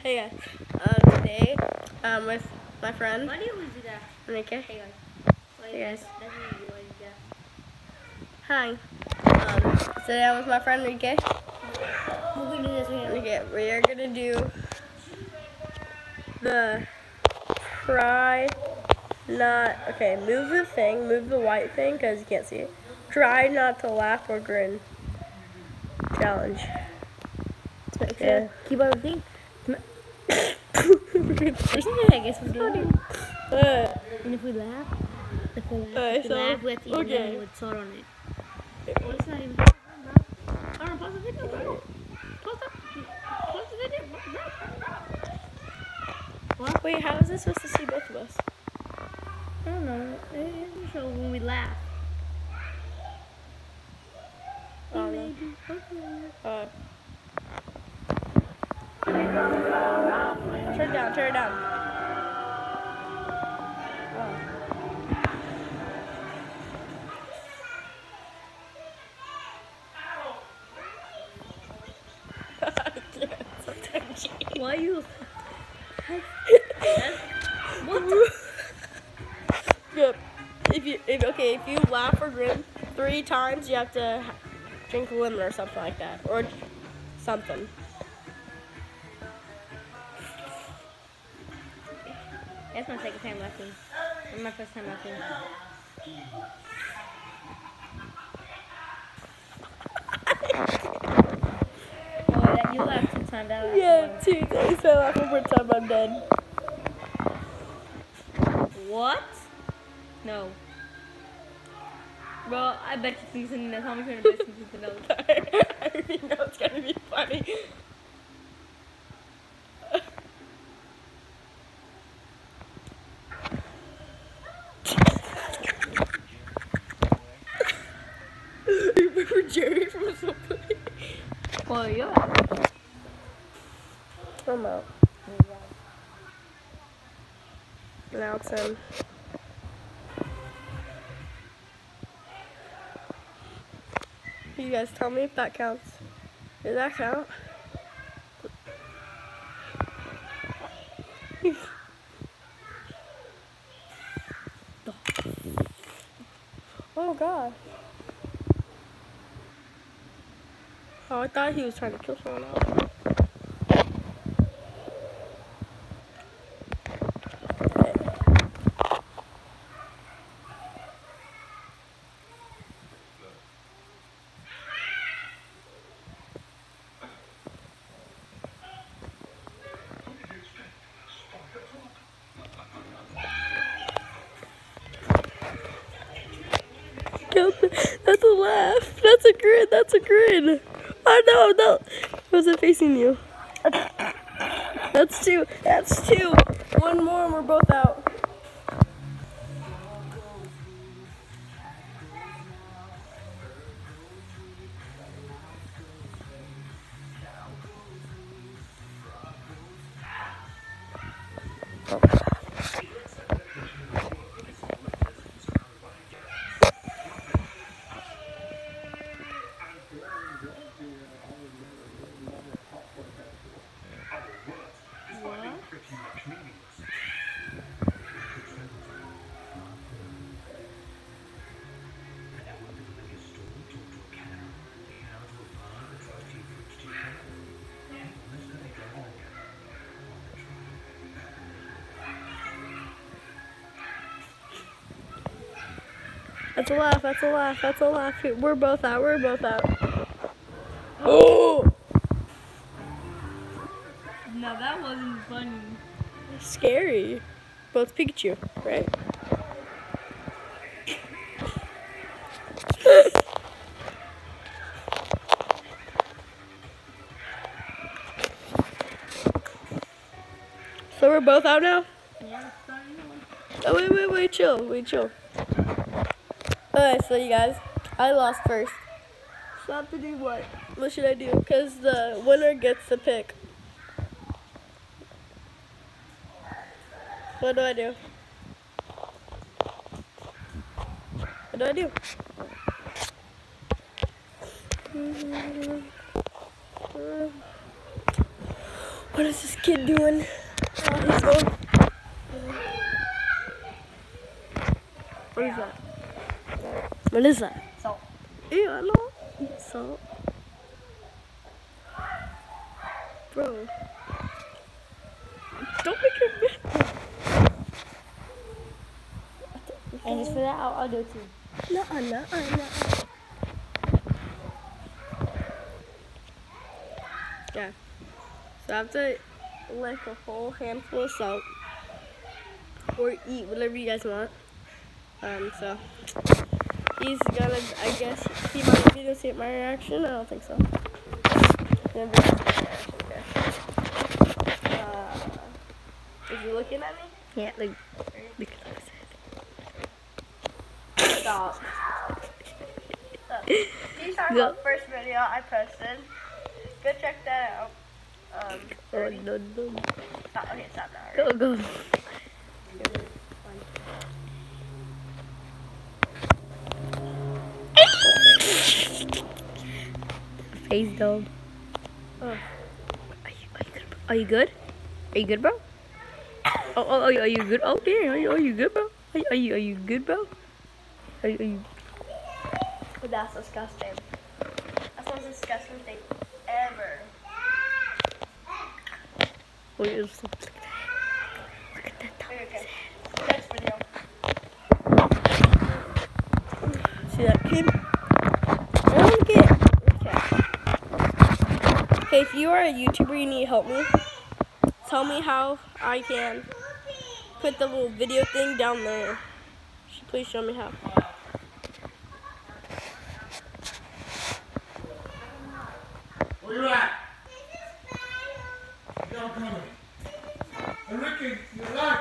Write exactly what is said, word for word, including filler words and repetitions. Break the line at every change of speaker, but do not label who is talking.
Hey guys, uh, today I'm with my friend
Why do you always do that?
Enrique.
Hey guys. Why
Hey guys.
That's what you always do that.
Hi. Um, today I'm with my friend Enrique.
We're gonna do this right now.
Enrique, we are gonna do the try not. Okay, move the thing, move the white thing because you can't see it. Try not to laugh or grin. Challenge. Yeah.
Keep on thinking. I guess we're doing.
Uh,
And if we laugh, if we laugh,
Alright,
if we
so-
laugh with even
okay.
then with salt on it. Well, it's not even salt on, bro. I don't know, pause the video, bro. Pause the, pause the video, bro. What?
wait, how is this supposed to see both of us?
I don't know. It'll show when we laugh.
Oh, no. Uh, turn it down, turn it down.
Why you? What the?
Yep. If you if okay, if you laugh or grin three times, you have to ha- drink a lemon or something like that, or something.
That's my second time laughing. That's my first time laughing. Oh, that you laughed two times. That
Yeah, two days. I laugh one more time, I'm dead.
What? No. Bro, I bet you think something that's how much you're gonna bet you something else.
I already know it's gonna be funny. Remember Jerry from Subway?
Oh, yeah.
I'm out. Now it's him. You guys tell me if that counts. Does that count? Oh god. Oh, I thought he was trying to kill someone else. That's a laugh. That's a grin. That's a grin. Oh no, no. Wasn't facing you. That's two. That's two. One more and we're both out. That's a laugh. That's a laugh. That's a laugh. We're both out. We're both out. Oh!
No, that wasn't funny.
Scary. Well, it's Pikachu, right? So we're both out now?
Yeah, sorry.
Oh, wait, wait, wait, chill. Wait, chill. Alright, so you guys, I lost first. So I have to do what? What should I do? Because the winner gets the pick. What do I do? What do I do? What What is this kid doing? Oh, he's going. What is that? What is that?
Salt.
Ew, I don't eat salt. Bro. Don't make it bad.
And just for that, I'll, I'll do it too.
Nuh-uh, nuh-uh, nuh-uh. Yeah. So I have to lick a whole handful of salt. Or eat whatever you guys want. Um, so he's gonna, I guess, he might be gonna see my reaction. I don't think so. Gonna be my reaction, okay. Uh, is he looking at me?
Yeah, like,
Look at Stop. So, these are
Go.
the first video I posted. Go check that out. Um,
oh, no, no.
stop. Okay, stop now.
Go,
Right?
go. Face dog.
Oh.
Are you, are you good? Are you good? Are you good, bro? Oh, oh, are you, are you good? Oh, damn. Are you, are you good, bro? Are you, are you, are you good, bro? Are you, are you...
But that's disgusting. That's the most disgusting thing ever.
Oh, you're so... Look at that. Look at that dog.
Okay, okay. Next video. See that kid? I want to get. Okay. Okay, if you are a YouTuber, you need to help me. Tell me how I can put the little video thing down there. Please show me how.
Where you at? Y'all coming. I'm looking. You're lying.